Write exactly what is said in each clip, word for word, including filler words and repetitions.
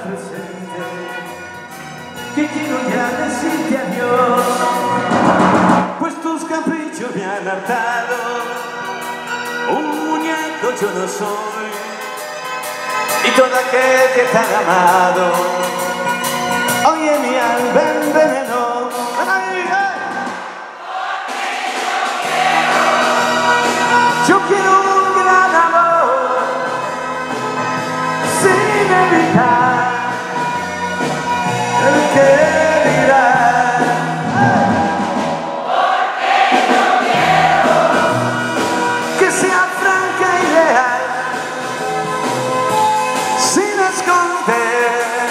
presente, que quiero ya decirte adiós, pues tus caprichos me han hartado. Un muñeco yo no soy, y todo aquel que te ha amado hoy en mi alma envenenó. ¡Ay, ay! Yo quiero un gran amor sin evitar el que dirá. Porque yo quiero Que sea franca y leal, sin esconder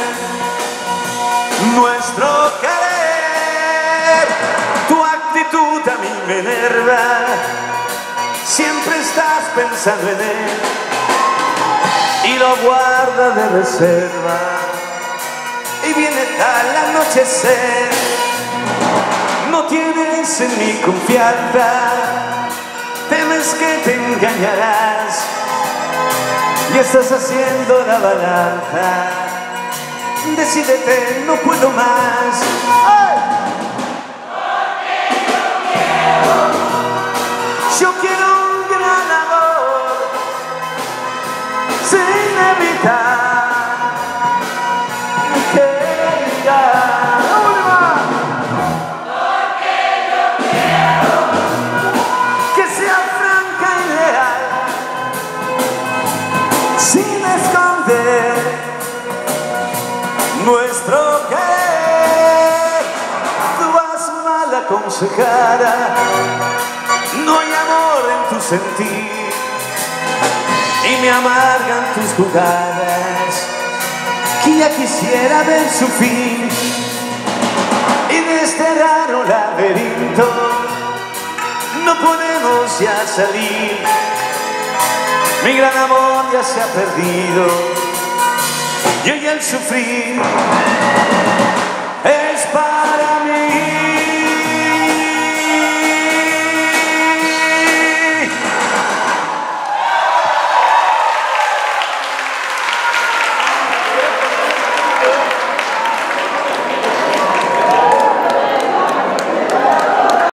nuestro querer. Tu actitud a mí me enerva, siempre estás pensando en él y lo guarda de reserva. Y viene tal anochecer, no tienes en mí confianza, temes que te engañarás y estás haciendo la balanza. Decídete, no puedo más. ¡Ay! Yo quiero un gran amor sin evitar que diga. Porque yo quiero Que sea franca y leal, sin esconder nuestro querer. Tú vas mal aconsejada, no hay amor en tu sentir y me amargan tus jugadas, que ya quisiera ver su fin. Y de este raro laberinto no podemos ya salir, mi gran amor ya se ha perdido y hoy al sufrir